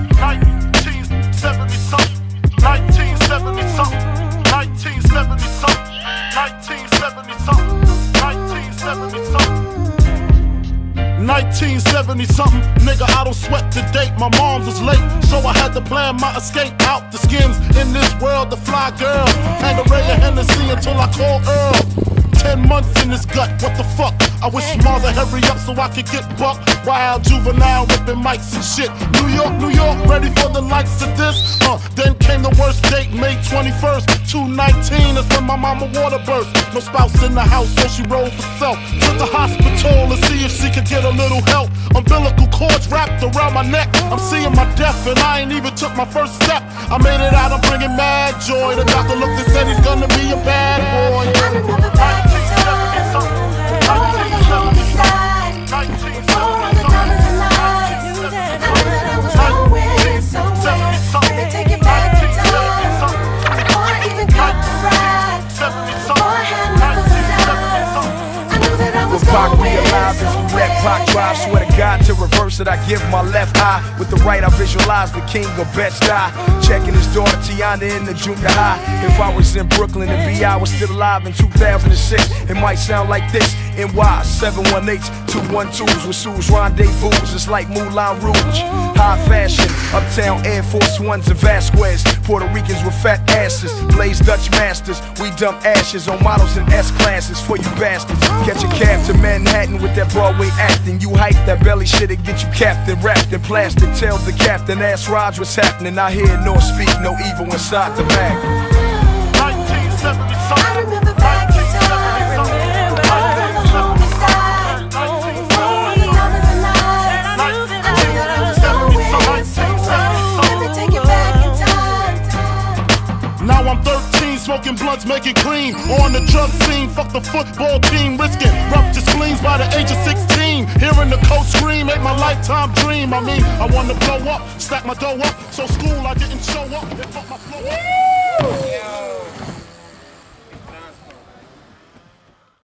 1970 something. 1970 something. 1970 something. 1970 something. 1970 something. 1970 something, nigga, I don't sweat to date. My mom's was late, so I had to plan my escape out the skins. In this world, the fly girl, hang a ray of Hennessy until I call Earl. 10 months in this gut, what the fuck? I wish Mars would hurry up so I could get bucked. Wild juvenile ripping mics and shit. New York, ready for the likes of this. Then came the worst date, May 21st, 2/19. That's when my mama water burst. No spouse in the house, so she rolled for self. To the hospital to see if she could get a little help. Umbilical cords wrapped around my neck. I'm seeing my death and I ain't even took my first step. I made it out, I'm bringing mad joy. The doctor looked and said he's gonna be a bad boy. Pac realized if we let Pac drive, swear to God to reverse it, I give my left eye. With the right I visualize the king of Bed-Stuy, checking his daughter Tiana in the junior high. If I was in Brooklyn and B.I. was still alive in 2006, it might sound like this. NY 718s, 212s with Sue's rendezvous. It's like Moulin Rouge, high fashion, uptown Air Force Ones and Vasquez. Puerto Ricans with fat asses, Blaze Dutch masters. We dump ashes on models in S-classes for you bastards. Catch a cab to Manhattan with that Broadway acting. You hype that belly shit, it get you captain wrapped in plastic. Tell the captain, ask Raj what's happening. I hear nor speak, no evil inside the bag. 1970 something. I remember back in time. Now I'm 13, smoking blunts, making cream. On the drug scene, fuck the football team. Risking ruptured spleens by the age of 16. Hearing the coach scream, make my lifetime dream. I mean, I wanna blow up, stack my dough up. So school, I didn't show up. It fucked my flow up.